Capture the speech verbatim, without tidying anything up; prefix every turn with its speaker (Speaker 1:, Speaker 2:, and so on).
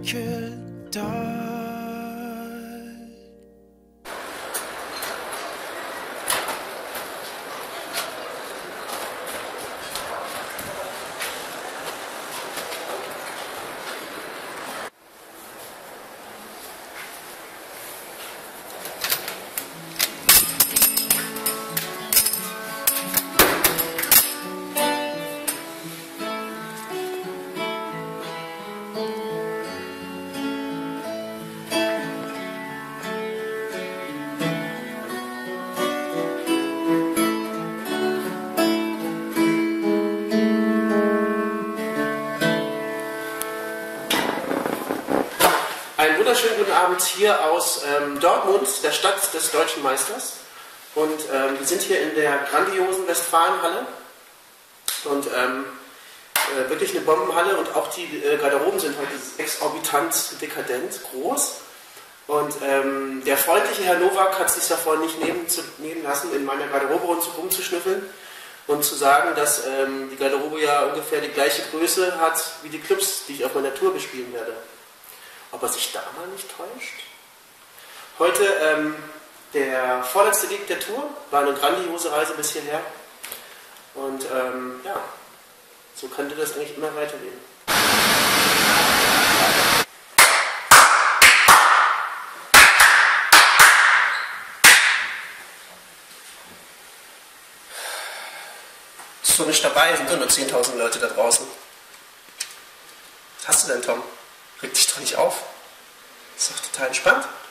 Speaker 1: could die.
Speaker 2: Einen wunderschönen guten Abend hier aus ähm, Dortmund, der Stadt des deutschen Meisters. Und ähm, wir sind hier in der grandiosen Westfalenhalle. Und ähm, äh, wirklich eine Bombenhalle. Und auch die äh, Garderoben sind heute exorbitant dekadent groß. Und ähm, der freundliche Herr Nowak hat es sich davor nicht nehmen, zu, nehmen lassen, in meiner Garderobe rumzuschnüffeln und zu sagen, dass ähm, die Garderobe ja ungefähr die gleiche Größe hat wie die Clubs, die ich auf meiner Tour bespielen werde. Ob er sich da mal nicht täuscht? Heute ähm, der vorletzte Gig der Tour, war eine grandiose Reise bis hierher. Und ähm, ja, so könnte das eigentlich immer weitergehen. Ist doch nicht dabei, sind doch nur zehntausend Leute da draußen. Was hast du denn, Tom? Reg dich doch nicht auf. Ist doch total entspannt.